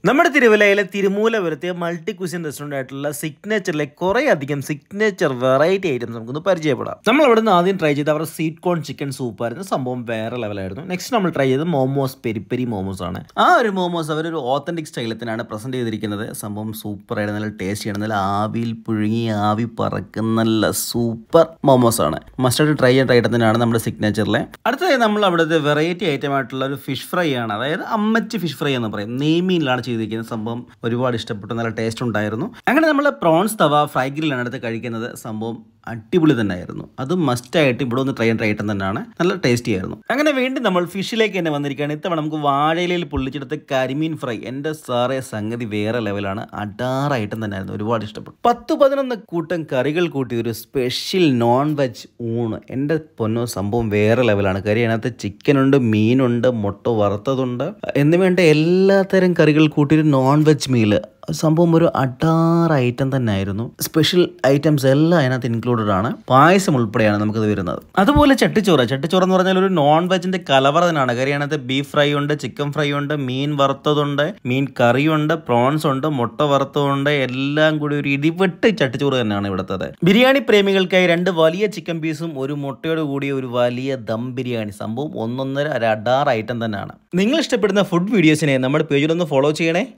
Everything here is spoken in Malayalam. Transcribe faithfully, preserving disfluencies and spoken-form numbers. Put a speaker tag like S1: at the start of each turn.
S1: നമ്മുടെ തിരുവല്ലയിലെ തിരുമൂലപുരത്തെ മൾട്ടി ക്വിസിൻ റെസ്റ്റോറൻ്റ് ആയിട്ടുള്ള സിഗ്നേച്ചറിലെ കുറേ അധികം സിഗ്നേച്ചർ വെറൈറ്റി ഐറ്റംസ് നമുക്കൊന്ന് പരിചയപ്പെടാം. നമ്മൾ അവിടെ നിന്ന് ആദ്യം ട്രൈ ചെയ്ത് അവരുടെ സ്വീറ്റ് കോൺ ചിക്കൻ സൂപ്പായിരുന്നു. സംഭവം വേറെ ലെവലായിരുന്നു. നെക്സ്റ്റ് നമ്മൾ ട്രൈ ചെയ്തത് മോമോസ്, പെരി പെരി മോമോസ് ആണ്. ആ ഒരു മോമോസ് അവരൊരു ഓത്തന്റിക് സ്റ്റൈലിൽ തന്നെയാണ് പ്രസന്റ് ചെയ്തിരിക്കുന്നത്. സംഭവം സൂപ്പർ ആയിട്ട് നല്ല ടേസ്റ്റ് ചെയ്യണം. നല്ല ആവിയിൽ പുഴുങ്ങി ആവി പറക്കുന്ന നല്ല സൂപ്പർ മോമോസ് ആണ്. മസ്റ്റായിട്ട് ട്രൈ ചെയ്യേണ്ട ഐറ്റം തന്നെയാണ് നമ്മുടെ സിഗ്നേച്ചറിലെ. അടുത്തതായി നമ്മൾ അവിടുത്തെ വെറൈറ്റി ഐറ്റം ആയിട്ടുള്ള ഒരു ഫിഷ് ഫ്രൈ ആണ്. അതായത് അമ്മച്ചി ഫിഷ് ഫ്രൈ എന്ന് പറയും. നെയ്മീനിലാണ് ചെയ്തിരിക്കുന്ന. സംഭവം ഒരുപാട് ഇഷ്ടപ്പെട്ടു. നല്ല ടേസ്റ്റ് ഉണ്ടായിരുന്നു. അങ്ങനെ നമ്മൾ പ്രോൺസ് തവ ഫ്രൈ ഗ്രില്ലാണ് അടുത്ത് കഴിക്കുന്നത്. സംഭവം അടിപൊളി തന്നെ ആയിരുന്നു. അത് മസ്റ്റായിട്ട് ഇവിടെ ഒന്ന് ട്രൈ ചെയ്യേണ്ട ഐറ്റം തന്നെയാണ്. നല്ല ടേസ്റ്റി ആയിരുന്നു. അങ്ങനെ വീണ്ടും നമ്മൾ ഫിഷിലേക്ക് തന്നെ വന്നിരിക്കുകയാണ്. ഇത്തവണ നമുക്ക് വാഴയിലയിൽ പൊള്ളിച്ചെടുത്ത് കരിമീൻ ഫ്രൈ. എൻ്റെ സാറേ സംഗതി വേറെ ലെവലാണ്. അടാറ് ഐറ്റം തന്നെ ആയിരുന്നു. ഒരുപാട് ഇഷ്ടപ്പെട്ടു. പത്ത് പതിനൊന്ന് കൂട്ടം കറികൾ കൂട്ടി ഒരു സ്പെഷ്യൽ നോൺ വെജ് ഊണ്. എൻ്റെ പൊന്നോ സംഭവം വേറെ ലെവലാണ്. കറി അതിനകത്ത് ചിക്കനുണ്ട്, മീനുണ്ട്, മുട്ട വറുത്തതുണ്ട് എന്നുവേണ്ട എല്ലാത്തരം കറികൾ കൂട്ടി ഒരു നോൺ വെജ് മീല്. സംഭവം ഒരു അടാറ് ഐറ്റം തന്നെ ആയിരുന്നു. സ്പെഷ്യൽ ഐറ്റംസ് എല്ലാം അതിനകത്ത് ഇൻക്ലൂഡഡ് ആണ്. പായസം ഉൾപ്പെടെയാണ് നമുക്കത് വരുന്നത്. അതുപോലെ ചട്ടിച്ചോറ്. ചട്ടിച്ചോറ് എന്ന് പറഞ്ഞാൽ ഒരു നോൺ വെജിന്റെ കലവറ തന്നെയാണ്. കറി അതിനകത്ത് ബീഫ് ഫ്രൈ ഉണ്ട്, ചിക്കൻ ഫ്രൈ ഉണ്ട്, മീൻ വറുത്തതുണ്ട്, മീൻ കറിയുണ്ട്, പ്രോൺസ് ഉണ്ട്, മുട്ട വറുത്തതുണ്ട്. എല്ലാം കൂടി ഒരു ഇടിവെട്ട് ചട്ടിച്ചോറ് തന്നെയാണ് ഇവിടുത്തെ. ബിരിയാണി പ്രേമികൾക്കായി രണ്ട് വലിയ ചിക്കൻ പീസും ഒരു മുട്ടയോട് കൂടിയ ഒരു വലിയ ദം ബിരിയാണി. സംഭവം ഒന്നൊന്നര ഒരു അടാറ് ഐറ്റം തന്നെയാണ്. നിങ്ങൾ ഇഷ്ടപ്പെടുന്ന ഫുഡ് വീഡിയോസിനെ നമ്മുടെ പേജിലൊന്ന് ഫോളോ ചെയ്യണേ.